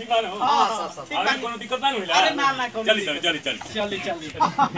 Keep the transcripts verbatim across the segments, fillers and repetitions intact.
ठीक बा ना हां सब सब अरे कोनो दिक्कत ना होइला अरे ना ना चली चली चली चली चली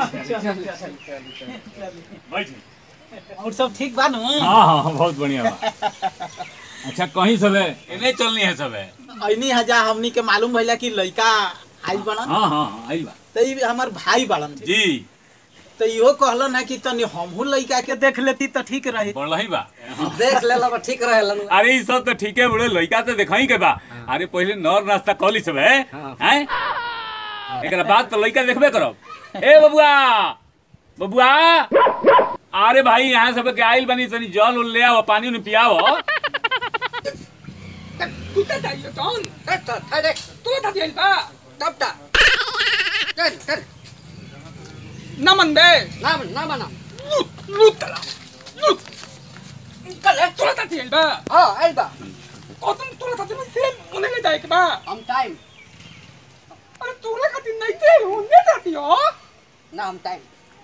बैठ और सब ठीक बा ना हां हां बहुत बढ़िया बा अच्छा कहीं सब है इने चलनी है सब है ऐनी हजा हमनी के मालूम भइला कि लइका आइल बड़न हां हां आइल बा त ई हमर भाई बड़न जी तो इहो कहलो ना कि तनी हमहू लइका के देख लेती तो ठीक रही बढ़लही बा देख लेला बा ठीक रहेला। अरे ई सब तो ठीके बड़े लइका तो देखई के बा अरे पहले नर नाश्ता कली सब है हैं एकरा बाद तो लइका देखबे करब ए बबुआ बबुआ अरे भाई यहाँ सब के आइल बनी तनी जल उल ले आओ पानी उन पियाओ तू त जाइयो टोन त त देख तू त जाइल बा तब ता चल चल नमन बे नाम नाम नाम लूट तला लूट कल तू त जाइल बा हां आइल बा ओ तुम तू त जाइल से मुने ले जाए के बा हम टाइम अरे तू ला कति नहीं ते होने जाती हो ना हम टाइम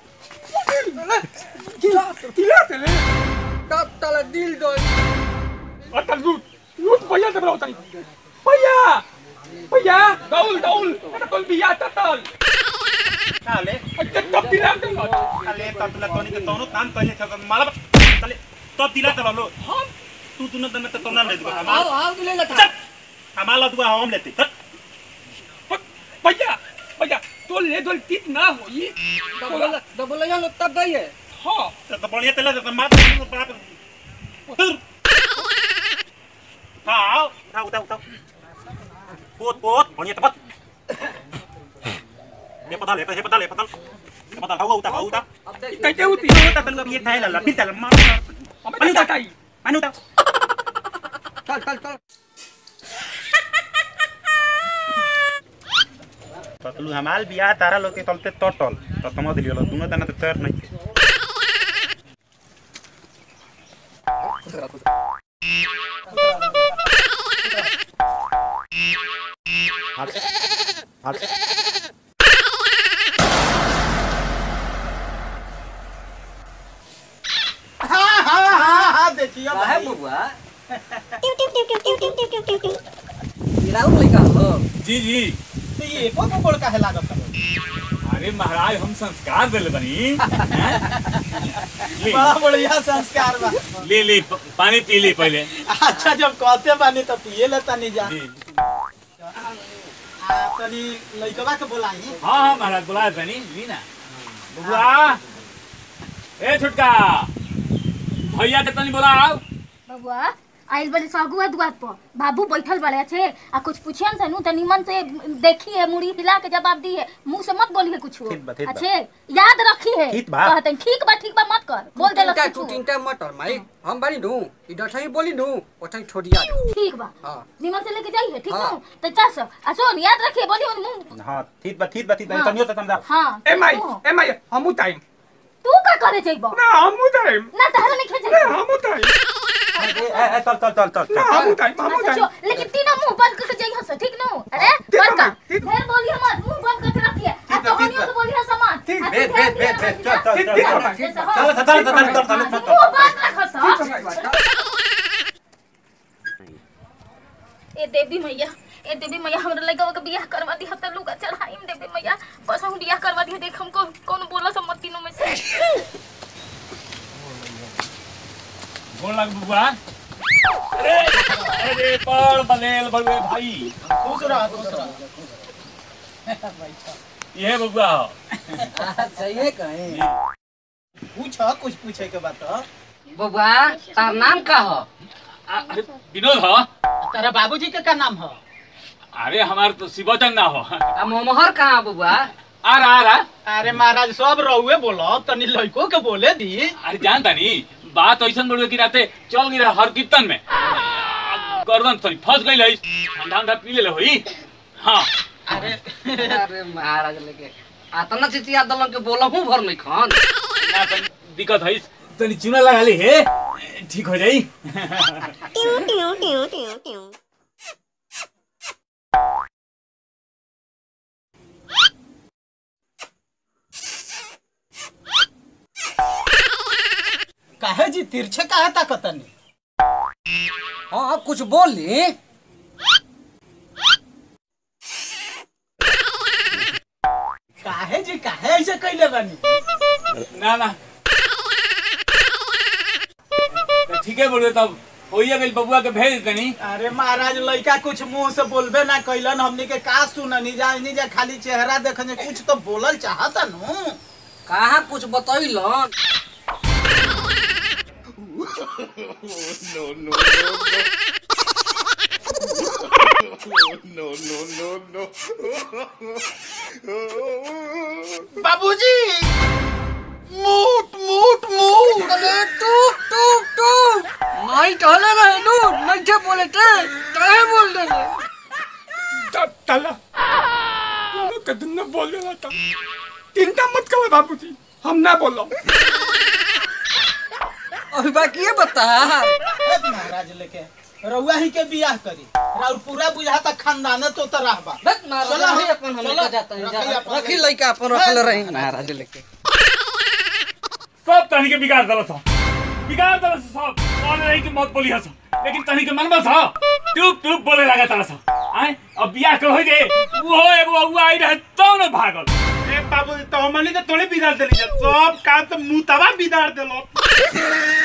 किला किला तेरे तब तला दिल दो अतल लूट लूट भैया से बोलता नहीं भैया भैया दौल दौल तल बिया तल काले अच्छा तब दिला दे काले तब ला तोनी के तोनो काम कइले छ माला काले तब दिला त लो हम तू तू न त त तोना ले दो हां हां दिले ना था हमारा दुआ हम लेते भैया भैया तो ले दो तीत ना होई डबल डबल या लो तब गई है हां तो बढ़िया तेला त मार बाप हाँ, उठा उठा उठा, पोत पोत, बढ़िया तपत, ये पता ले, ये पता ले, पता, ये पता, हाउ उठा, हाउ उठा, कैसे उठी? उठा तलवा ये थाई ला ला, फिर तल मार, पानी उठा थाई, पानी उठा, चल चल चल, पतलू हमाल बिया तारा लोग के तलते टोटल, तो समझ लियो लो, दोनों तना तो तैर नहीं थे। देखियो काहे बबुआ टिव टिव टिव टिव टिव टिव टिव टिव गिराऊ लइका हो जी जी तो ये एको को गोड़ काहे लागत अरे महाराज हम संस्कार देले बनी बड़ा बढ़िया संस्कार बा ले ले पानी पी ले पहले अच्छा जब कहते पानी तो पिए लेता नहीं जा आ तनी लइकवा के बोलाई हां हां महाराज बुलाए बनी लीना बबुआ ए छुटका भैया के तनी बोलाओ बबुआ आइल बड़े सगुआ दुआत पर बाबू बैठल बड़े छे आ कुछ पूछियन से नु त निमन से देखी है मुड़ी हिला के जवाब दी है मुंह से मत बोली है कुछ अच्छे याद रखी है कहते ठीक बा ठीक बा मत कर बोल देला तू तू तीनटा मत और माई हम बनी दू इधर सही बोली दू ओठई छोड़िया ठीक बा हां निमन से लेके जाई है ठीक नु त चस आ सुन याद रखिए बोली मुंह हां ठीक बा ठीक बा ठीक बा तनियो त समझा हां ए माई ए माई हमू टाइम तू का करे जइबो ना हमू टाइम ना तारा नहीं खेजे ना हमू टाइम ए ए चल चल चल चल हमू टाइम हमू टाइम लेकिन तीनों मुंह बंद करके जाई हस ठीक नु अरे बंद कर फिर बोलिए मत मुंह बंद करके रखिए आ तो हम तो बोलिए समान भेद भेद भेद भेद चल चल चल चल चल चल चल मुंह बंद रखस ए देवी मैया ए देवी मैया हमरा लइका के बियाह करवा दी हत लुगा चढ़ाई में देवी मैया बस हम बियाह करवा दी देख हमको कौन बोला सब मत तीनों में से बोल लग बुआ अरे अरे पर बनेल बड़े भाई खुश रह खुश रह ये बबुआ सही कहीं पूछ कुछ पूछे के बात बबुआ तार नाम का हो अरे विनोद हो तेरा बाबूजी के का नाम हो अरे हमार तो शिवचन ना हो आ मोहर कहां बबुआ आ रहा आ रहा अरे महाराज सब रहुए बोलो तनी लइको के बोले दी अरे जानता नहीं बात ऐसन बड़े की राते चल गिरा हर कीर्तन में गर्दन सॉरी फंस गई है ठंडा ठंडा पी ले होई हां अरे अरे महाराज लेके आतना चिचिया दलन के बोलहु भर नहीं खान ना तनी दिक्कत है तनी चूना लगा ले हे ठीक हो जाई ट्यू ट्यू ट्यू ट्यू ट्यू काहे जी तिरछे काहे ताकतनी हां कुछ बोली से कैले बानी ना ना ठीक है बोले तब होइए गई बबुआ के भेज देनी। अरे महाराज लड़का कुछ मुंह से बोलबे ना कैलन हमनी के का सुननी जा नहीं जा खाली चेहरा देखने कुछ तो बोलल चाहता नु कहाँ कुछ बतैलन बाबूजी मूट मूट मूट अरे टूक टूक टूक नहीं कहले रहे नू नहीं थे बोले थे काहे बोल रहे तला दोनों के दोनों बोल रहा था चिंता मत करो बाबूजी हम ना बोलो अभी बाकी ये बता महाराज लेके रउआ ही के बियाह करी राउर पूरा बुझाता खानदान तो तो रहबा बस महाराज रही अपन हम लेके जाते हैं रखी लइका अपन रखल रही महाराज लेके सब तनी के बिगाड़ दल था बिगाड़ दल सब कौन रही कि मत बोली हस लेकिन तनी के मन में था टुप टुप बोले लगा तारा सा आए अब बियाह के हो जे वो एगो अगुआ आई रहे तो न भागल। ए बाबू तो हमनी के तोड़े बिगाड़ देली सब काम तो मुतवा बिगाड़ देलो।